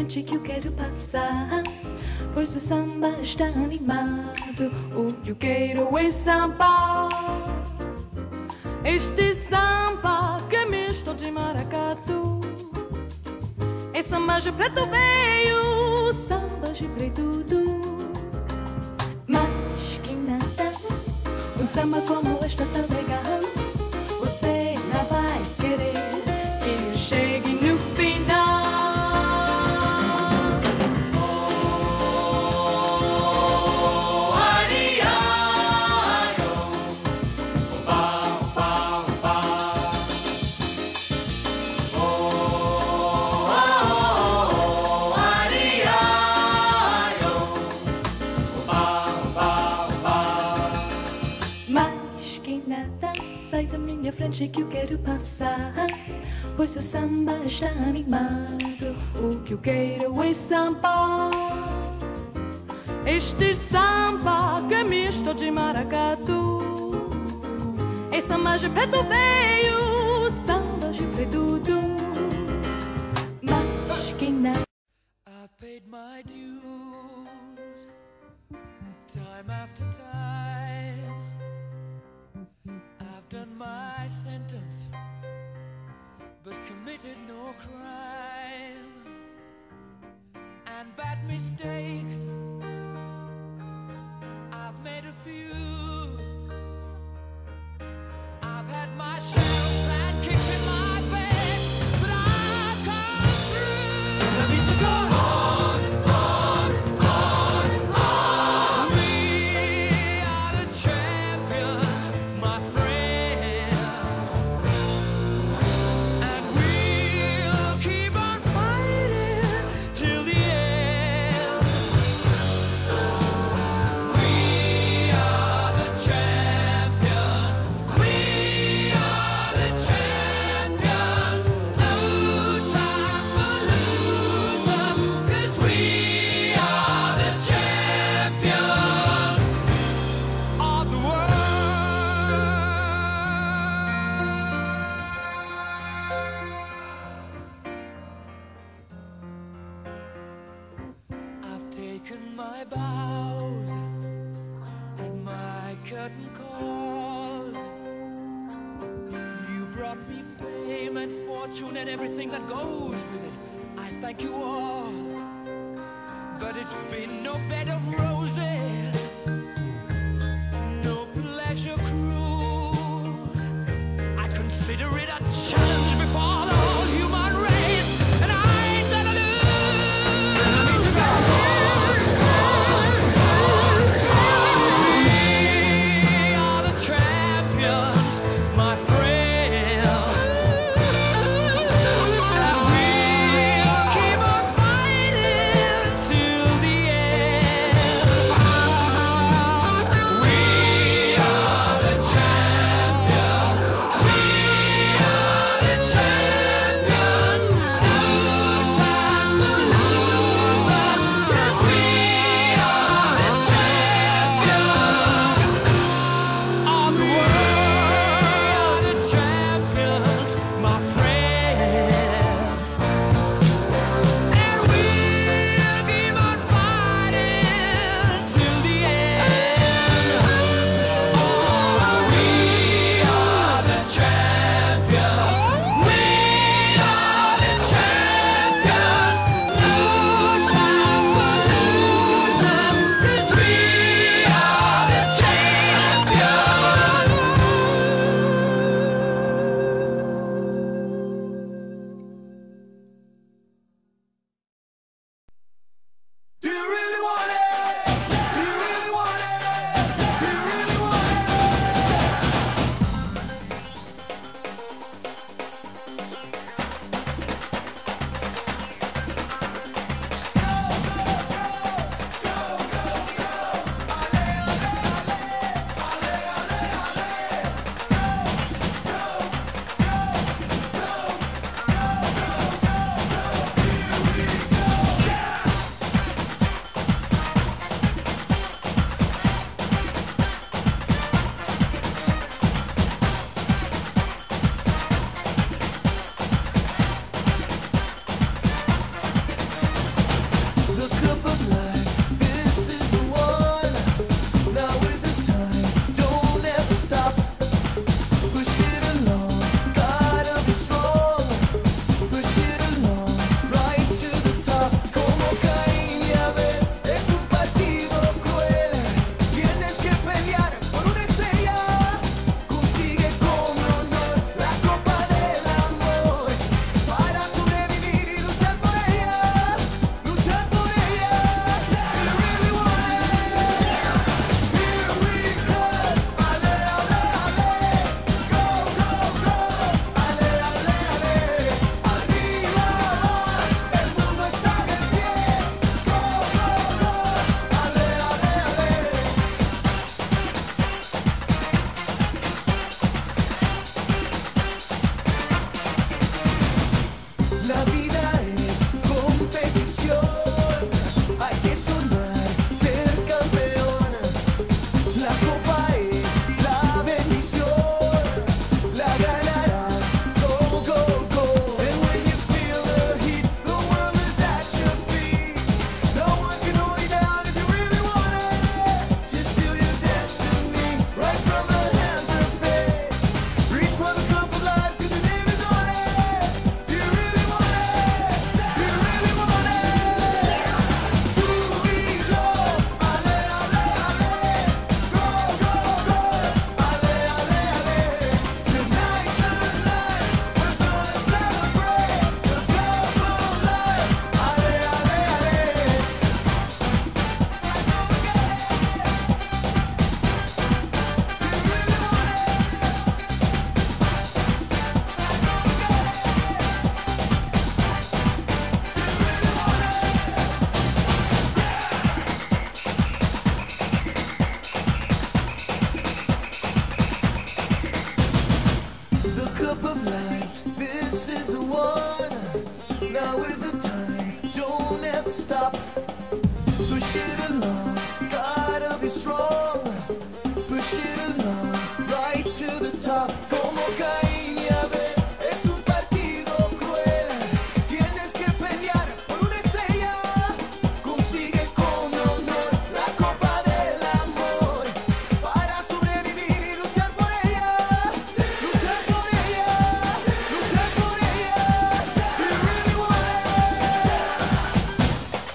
frente que eu quero passar, pois o samba está animado. O que eu quero é samba. Este samba que é misto de maracatu, é samba de preto veio, samba de preto do. Mas que nada, um samba como este tão legal, você não vai querer que eu chegue no final. Sai da minha frente que eu quero passar, pois o samba está animado. O que eu quero é samba. Este samba que é misto de maracatu, é samba de preto veio, samba de preto do. Mas que nada. I've paid my dues, time after time. I've done my sentence, but committed no crime. And bad mistakes, I've made a few. I've had my share of bad kicks in my face, but I've come through. And I need to go on, on. We are the champions, my friends, and we'll keep on fighting till the end. We are the champions. We are the champions. No time for losers, 'cause we are the champions of the world. I've taken my bows and my curtain calls. You brought me fame and fortune and everything that goes with it. I thank you all, but it's been no bed of roses, no pleasure cruise. I consider it a challenge before the whole human race, and I ain't gonna lose. And I need to go on. We are the champions, my friends, and we'll keep on fighting till the end. We are the champions. We are life, this is the one. Now is the time, don't ever stop. Push it along, gotta be strong. Push it along, right to the top. Como Caín y Abel, es un partido cruel. Tienes que pelear por una estrella. Consigue con honor la copa del amor. Para sobrevivir y luchar por ella. Luchar por ella, luchar por ella. Do you really want it?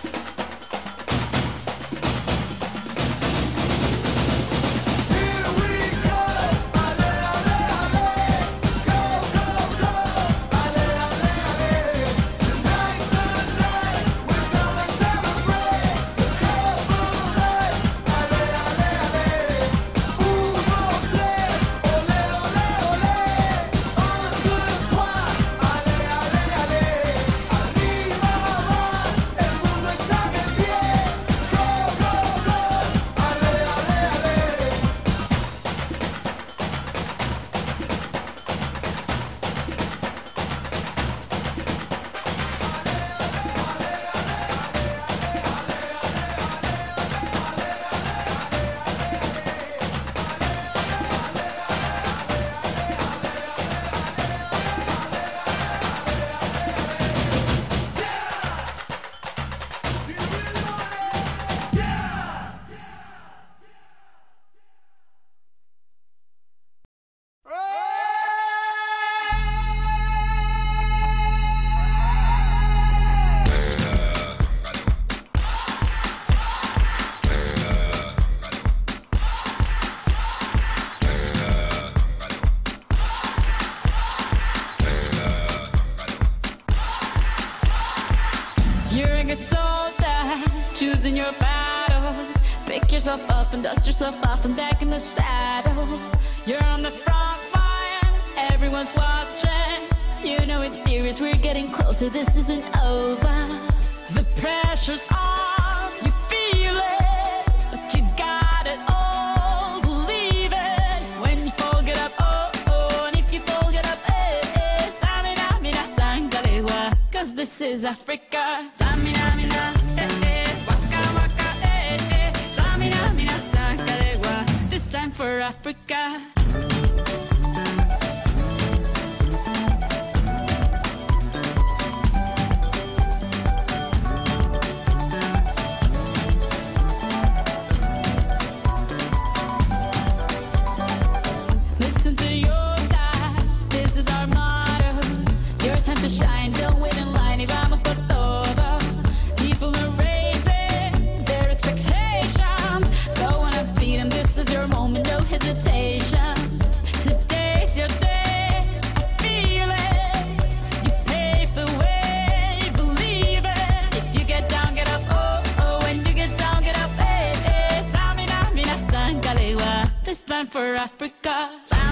Here we go, ale, ale, ale. Go, go, go, ale, ale, ale. Tonight's the night, we're gonna celebrate the Cup of Life. Ale, ale, ale. 1, 2, 3, ole, ole, ole. 1, 2, 3, ale, ale, ale. Arriba va, el mundo está de pie. Go, go, go, ale, ale, ale. You're a good soldier, choosing your battle. Pick yourself up and dust yourself off and back in the saddle. You're on the front line, everyone's watching. You know it's serious, we're getting closer, this isn't over. The pressure's on, you feel it, but you got it all, believe it. When you fall, get up, oh, oh, and if you fall, get up, eh, eh. Samina, mina, sangalewa, 'cause this is Africa. Samina, mina, eh, eh, waka, waka, eh, eh. Samina, mina, sangalewa, this time for Africa. Listen to your God, this is our motto. Your time to shine, don't wait in line, y vamos por todo. People are raising their expectations. Go on and feed them, this is your moment, no hesitation. Today's your day, I feel it. You pave the way, believe it. If you get down, get up, oh, oh. When you get down, get up, eh, eh. Samina, mina, sangalewa, this time for Africa.